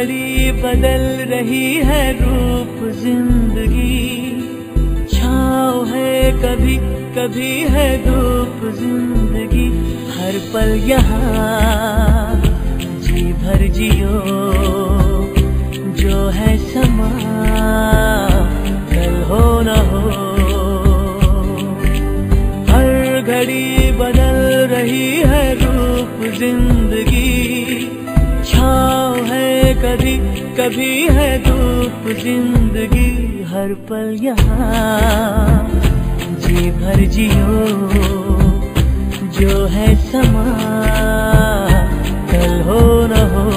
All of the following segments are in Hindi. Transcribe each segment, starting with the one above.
घड़ी बदल रही है रूप जिंदगी, छाँव है कभी कभी है धूप जिंदगी। हर पल यहाँ जी भर जियो, जो है समा कल हो न हो। हर घड़ी बदल रही है रूप जिंदगी, छाँव है कभी कभी है धूप जिंदगी। हर पल यहाँ जी भर जियो, जो है समा कल हो न हो।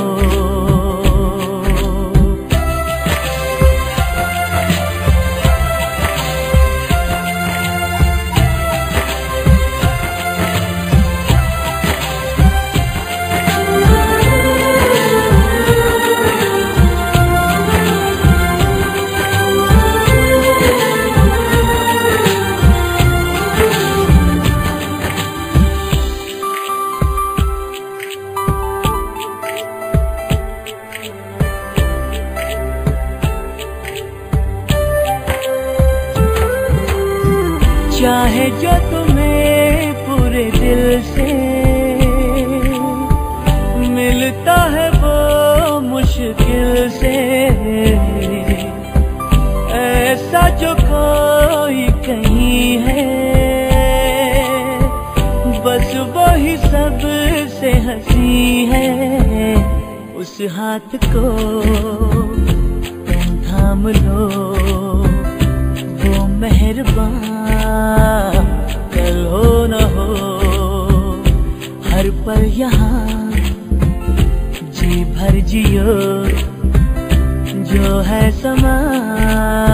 चाहे जो तुम्हें पूरे दिल से मिलता है वो मुश्किल से, ऐसा जो कोई कहीं है बस वो ही सब से हंसी है। उस हाथ को तुम थाम लो, वो मेहरबान कल हो न हो। हर पल यहाँ जी भर जियो, जो है समा